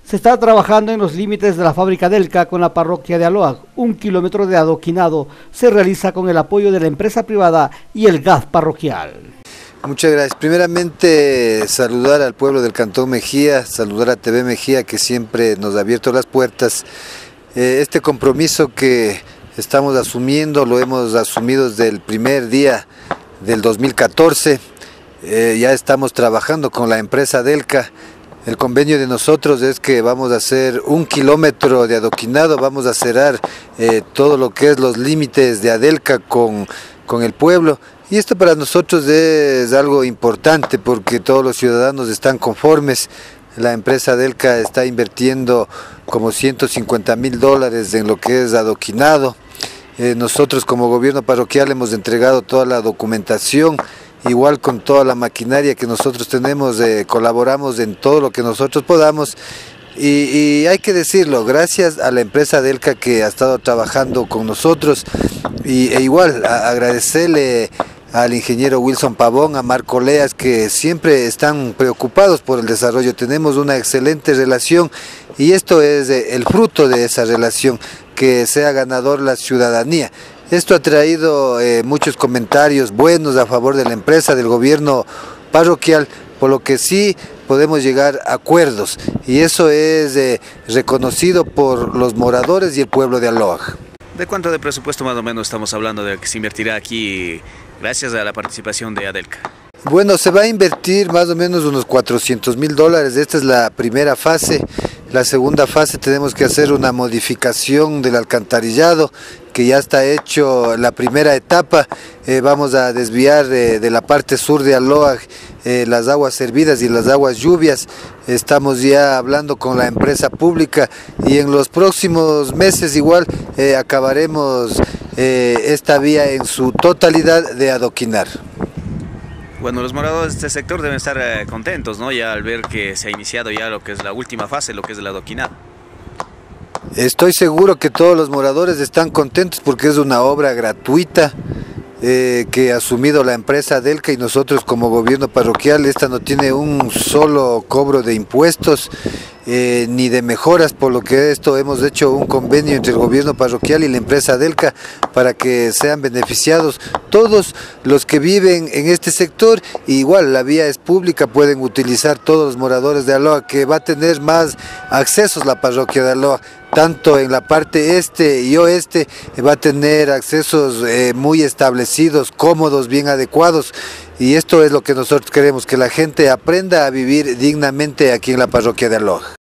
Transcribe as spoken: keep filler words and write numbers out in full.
Se está trabajando en los límites de la fábrica Delca con la parroquia de Aloag. Un kilómetro de adoquinado se realiza con el apoyo de la empresa privada y el G A F parroquial. Muchas gracias. Primeramente, saludar al pueblo del Cantón Mejía, saludar a T V Mejía, que siempre nos ha abierto las puertas. Eh, este compromiso que estamos asumiendo, lo hemos asumido desde el primer día del dos mil catorce. Eh, ya estamos trabajando con la empresa Delca. El convenio de nosotros es que vamos a hacer un kilómetro de adoquinado, vamos a cerrar eh, todo lo que es los límites de Adelca con, con el pueblo. Y esto para nosotros es algo importante porque todos los ciudadanos están conformes. La empresa Delca está invirtiendo como ciento cincuenta mil dólares en lo que es adoquinado. Eh, nosotros como gobierno parroquial hemos entregado toda la documentación. Igual con toda la maquinaria que nosotros tenemos, eh, colaboramos en todo lo que nosotros podamos y, y hay que decirlo, gracias a la empresa Delca que ha estado trabajando con nosotros y, e igual a, agradecerle al ingeniero Wilson Pavón, a Marco Leas, que siempre están preocupados por el desarrollo. Tenemos una excelente relación y esto es eh, el fruto de esa relación, que sea ganador la ciudadanía. Esto ha traído eh, muchos comentarios buenos a favor de la empresa, del gobierno parroquial, por lo que sí podemos llegar a acuerdos y eso es eh, reconocido por los moradores y el pueblo de Aloag. ¿De cuánto de presupuesto más o menos estamos hablando de que se invertirá aquí gracias a la participación de Adelca? Bueno, se va a invertir más o menos unos cuatrocientos mil dólares, esta es la primera fase. La segunda fase tenemos que hacer una modificación del alcantarillado, que ya está hecho la primera etapa. Eh, vamos a desviar eh, de la parte sur de Aloag eh, las aguas servidas y las aguas lluvias. Estamos ya hablando con la empresa pública y en los próximos meses igual eh, acabaremos eh, esta vía en su totalidad de adoquinar. Bueno, los moradores de este sector deben estar eh, contentos, ¿no? Ya al ver que se ha iniciado ya lo que es la última fase, lo que es el adoquinado. Estoy seguro que todos los moradores están contentos porque es una obra gratuita eh, que ha asumido la empresa Delca y nosotros como gobierno parroquial. Esta no tiene un solo cobro de impuestos eh, ni de mejoras, por lo que esto hemos hecho un convenio entre el gobierno parroquial y la empresa Delca para que sean beneficiados todos los que viven en este sector. Igual la vía es pública, pueden utilizar todos los moradores de Aloag, que va a tener más accesos la parroquia de Aloag. Tanto en la parte este y oeste va a tener accesos eh, muy establecidos, cómodos, bien adecuados. Y esto es lo que nosotros queremos, que la gente aprenda a vivir dignamente aquí en la parroquia de Aloag.